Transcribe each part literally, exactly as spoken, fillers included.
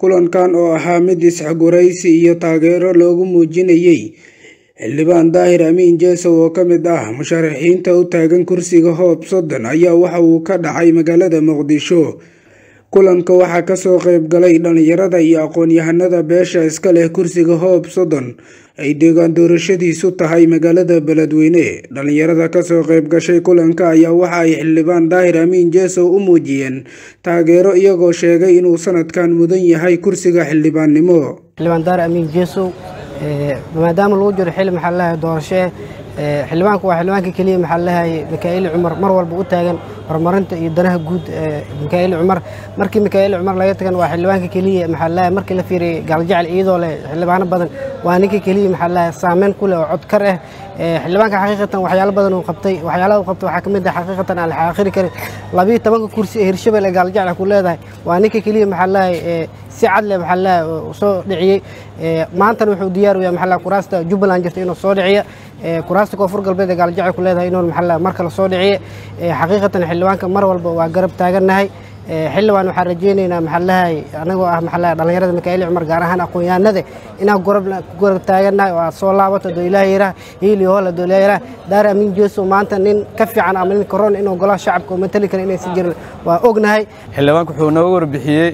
kulankan oo ahaa mid isxogwaraysi iyo taageero loogu muujinayay xildhibaan Daahir Amiin Jesow oo ka mid ah musharaxiinta u taagan kursiga Hoob soddon ayaa waxa uu ka dhacay magaalada Muqdisho. Kulanka waxaa ka soo qayb galay dhalinyarada iyo aqoon-yahanada beesha iska leh kursiga Hoob soddon ay deegaan doorashadiisu tahay magaalada Beledweyne. Dhalinyarada ka soo qayb gashay kulanka ayaa waxa ay xildhibaan Daahir Amiin Jesow u muujiyeen taageero iyagoo sheegay inuu sanadkan mudan yahay kursiga xildhibaannimo. xildhibaan Daahir Amiin Jesow maadaama lagu jiro xil maxallaha doorasho xildhibaanku waa xildhibaanka kaliya maxallaha Mikaa'il Cumar mar walba u taagan horumarinta iyo danaha guud Mikaa'il Cumar markii Mikaa'il Cumar laga tagan waa xildhibaanka kaliya maxallaha markii la fiiriyay galjacal iyadoo leh xildhibaano badan waa ninka kaliya maxallaha saameyn ku leh oo cod kar ah xildhibaanka xaqiiqatan waxyaalo badan uu qabtay waxyaalaha uu qabtay waxa kamid ah xaqiiqatan aan la xaqiri karin laba iyo toban kursi ee Hirshabelle galjacal ku leedahay waa ninka kaliya maxallaha si cad leh maxallaha soo dhiciyay maanta wuxuu diyaar u yahay maxallaha kuraasta Jubbaland jirta inuu soo dhiciyo kuraasta koonfur galbeed ee galjacal ku leedahay inuu maxallaha marka la soo dhiciyo xaqiiqatan xildhibaanka mar walba waa garab taaganahay xildhibaan waxaan rajeynaynaa maxallaha anagoo ah maxallaha dhalinyarada Mikaa'il Cumar gaar ahaan aqoon-yahanada inaan garab garab taaganahay oo soo laabato doo Ilaahay yiraah hiili hoola doo Ilaahay yiraah Daahir Amiin Jesow maanta nin ka fiican ama nin koron inuu golaha shacabka u matali karo inay si jirin waa ognahay xildhibaanku wuxuu noo warbixiyay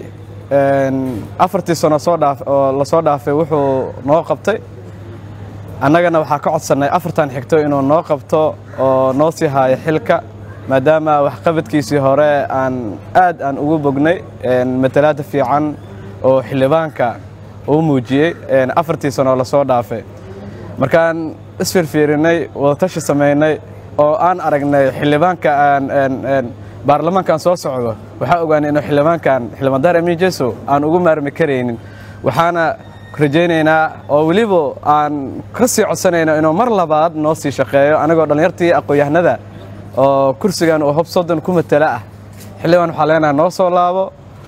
afartii sano soo dhaaf oo la soo dhaafay wuxuu noo qabtay annagana waxaa ka codsanay afartan xigto inuu noo qabto oo noo sii haayo xilka maadaama wax qabadkiisii hore aan aad aan ugu bognay matalaad fiican oo xildhibaanka uu muujiyay afartii sano la soo dhaafay markaan isfirfiirinay wada tashi sameynay oo aan aragnay xildhibaanka aan baarlamaankan soo socdo waxa ogaanay inuu xildhibaankan xildhibaan Daahir Amiin Jesow aan ugu maarmi kareynin waxaana rajeynaynaa oo waliba aan ka sii codsanayno inuu mar labaad noo sii shaqeeyo anagoo dhalinyartii aqoon-yahanada oo kursigan oo Hoob soddon ku matala ah xildhibaan waxa leenahay noo soo laabo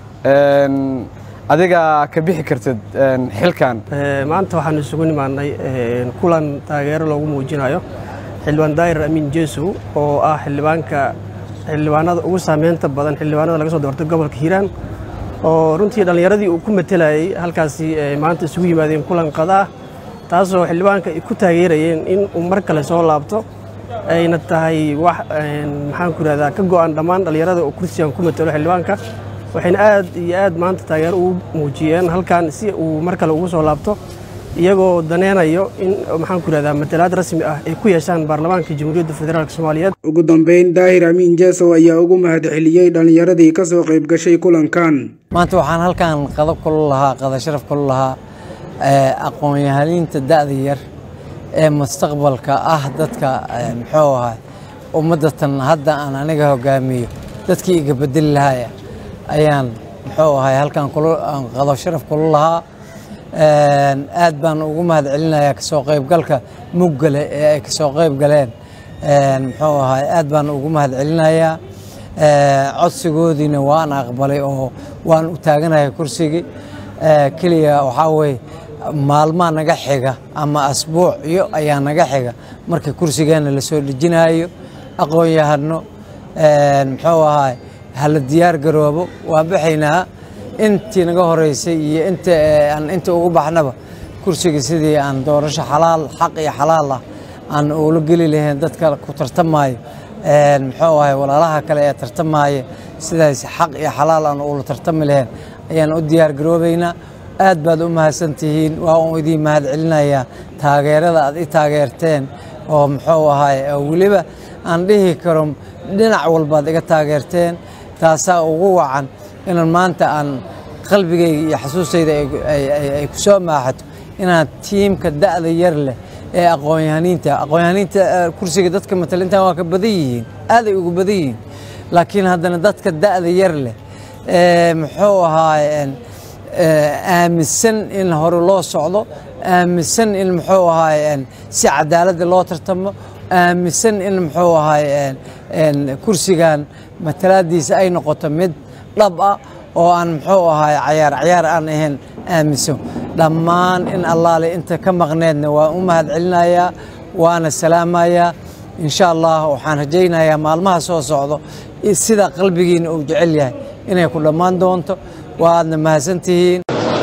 adiga ka bixi kartid xilkan maanta waxaan isugu nimaanay kulan taageero loogu muujinayo xildhibaan Daahir Amiin Jesow oo ah xildhibaanka xildhibaanada ugu saameynta badan xildhibaanada laga soo doortay gobolka Hiiraan oo runtii dhalinyaradii uu ku matalayay halkaasi maanta isugu yimaadeen kulan qada taasoo xildhibaanka ay ku taageerayeen in uu mar kale soo laabto ayna tahay wax maxaan ku raadaa ka go'an dhammaan dhalinyarada oo kursigan ku matalo xildhibaanka waxayna aad iyo aad maanta taageero u muujiyeen halkan si uu mar kale ugu soo laabto iyagoo daneenayo in maxaan ku raadaa matalaad rasmi ah ay ku yeeshaan baarlamaanka Jamhuuriyadda Federaalka Soomaaliyeed. Ugu dambeyn Daahir Amiin Jesow ayaa ugu mahadceliyay dhalinyaradii ka soo qayb gashay kulankan. maanta waxaan halkan qadab ku lahaa qada sharaf ku lahaa aqoon-yahaninta da'da yar ee mustaqbalka ah dadka muxuu ahaa ummadatan hadda aan aniga hogaamiyo dadkii iga bedel lahaa ayaan muxuu ahaa halkan qadab sharaf ku lahaa aad baan ugu mahadcelinayaa ka soo qaybgalka muggale ee ay ka soo qayb galeen muxuu ahaa aad baan ugu mahadcelinayaa codsigoodiina waan aqbalay oo waan u taaganahay kursigii kaliya waxa weeye maalmaha naga xiga ama asbuuc iyo ayaa naga xiga marka kursigeena la soo dhijinayo aqoon-yahano muxuu ahaa hal diyaar garoobo waan baxaynaa intii naga horeysay iyo inta aan inta ugu baxnaba kursiga sidii aan doorasho xalaal xaq iyo xalaal ah aan ugu gali lahayn dadka ku tartamayo muxuu ahaa walaalaha kale ee tartamaya sidaas xaq iyo xalaal aan ugu tartami lahayn ayaan u diyaar garoobaynaa aad baad u mahadsantihiin waa uu idin mahadcelinayaa taageerada aad i taageerteen oo muxuu ahaa waliba aan dhihi karo dhinac walba aad iga taageerteen taasaa ugu wacan inaan maanta aan qalbigayga iyo xasuustayda ay ku soo maaxato inaan tiimka da'da yar leh ee aqoon-yahaninta aqoon-yahaninta kursiga dadka matalinta waa ka badan yihiin aad ay ugu badan yihiin laakiin haddana dadka da'da yar leh ee muxuu ahaa aaminsan in hore loo socdo aaminsan in muxuu ahaa si cadaalad loo tartamo aaminsan in muxuu ahaa kursigan matalaadiisa ay noqoto mid dhab ah oo aan muxuu ahaa ciyaar ciyaar aan ahayn aaminsan dhammaan in allaale inta ka maqneedna waan u mahadcelinayaa waana salaamayaa insha Allah waxaan rajaynayaa maalmaha soo socdo sida qalbigiina uu jecel yahay inay ku dhamaan doonto waadna mahadsantihiin.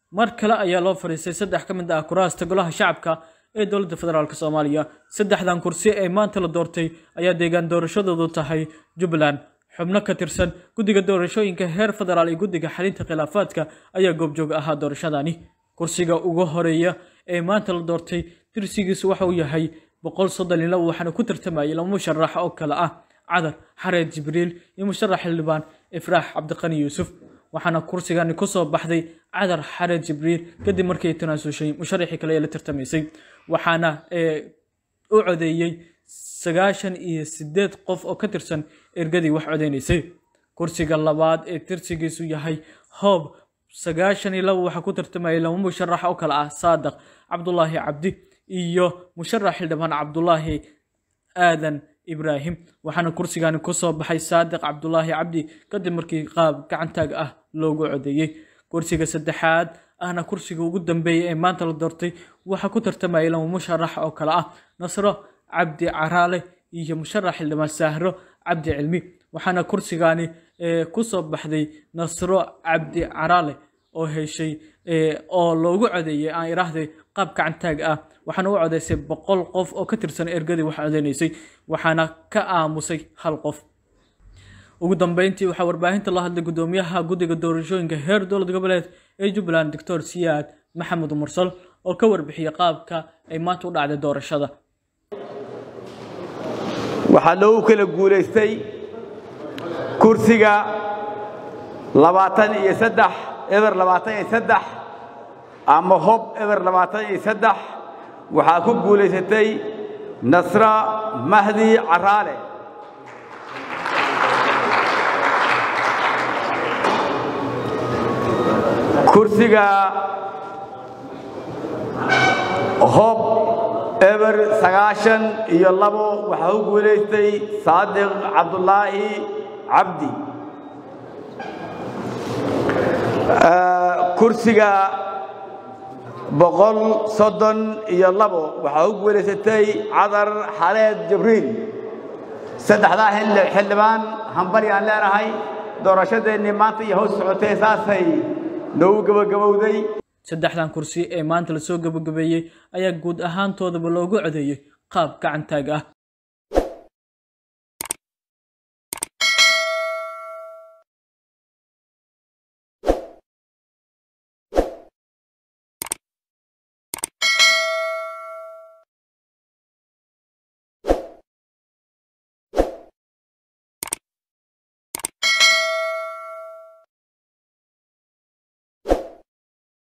mar kale ayaa loo fariistay saddex ka mid ah kuraasta golaha shacabka ee dowladda federaalk Soomaaliya. saddexdan kursi ee maanta la doortay ayaa deegaan doorashadoodu tahay Jubbaland. xubno ka tirsan guddiga doorashooyinka heer federaal iyo guddiga xalinta khilaafaadka ayaa goobjoog ahaa doorashadani. kursiga ugu horeeya ee maanta la doortay tirsigiisu waxa uu yahay boqol soddon iyo labo waxaana ku tartamayay laba musharax oo kala ah Cadar Xareed Jibriil iyo musharax xildhibaan Ifraax Cabdiqani Yuusuf. waxaana kursigani ku soo baxday Cadar Xareed Jibriil kadib markii ay tanaasushay musharaxii kale ee la tartamaysay. waxaana u codeeyay sagaashan iyo siddeed qof oo ka tirsan ergadii wax codeynaysay. kursiga labaad ee tirsigiisu yahay Hoob sagaashan iyo labo waxa ku tartamayay laba musharax oo kala ah Saadaq Cabdullaahi Cabdi iyo musharax xildhibaan Cabdullaahi Aadan Ibrahim. waxaana kursigani ku soo baxay Saadaq Cabdullaahi Cabdi kadib markii qaab gacantaag ah loogu codeeyay. kursiga saddexaad ahna kursiga ugu dambeeyay ee maanta la doortay waxa ku tartamayay laba musharax oo kala ah Nasro Cabdi Caraale iyo musharax xildhibaan Sahro Cabdi Cilmi. waxaana kursigani ku soo baxday Nasro Cabdi Caraale oo heshay oo loogu codeeyay aan iraahday qaab gacantaag ah. waxaana u codeysay boqol qof oo ka tirsan ergadii wax codeynaysay waxaana ka aamusay hal qof. ugu dambeyntii waxa warbaahinta la hadlay gudoomiyaha guddiga doorashooyinka heer dowlad goboleed ee Jubbaland Doctor Siyaad Maxamed Mursal oo ka warbixiyay qaabka ay maanta u dhacday doorashada. waxaa loo kala guuleystay kursiga labaatan iyo saddex eber labaatan iyo saddex ama Hoob eber labaatan iyo saddex waxaa ku guuleysatay Nasra Mahdi Caraale. kursiga Hoob eber sagaashan iyo labo waxaa ku guuleystay Saadiq Cabdullaahi Cabdi. kursiga boqol soddon iyo labo waxaa ku guuleysatay Cadar Xareed Jibriil. saddexdaa xildhibaan hambari aan leenahay doorashadeennii maanta iyo hoos socotay saasay noogu gabagabowday. saddexdan kursi ee maanta la soo gabagabeeyay ayaa guud ahaantoodaba loogu codeeyay qaab gacantaag ah.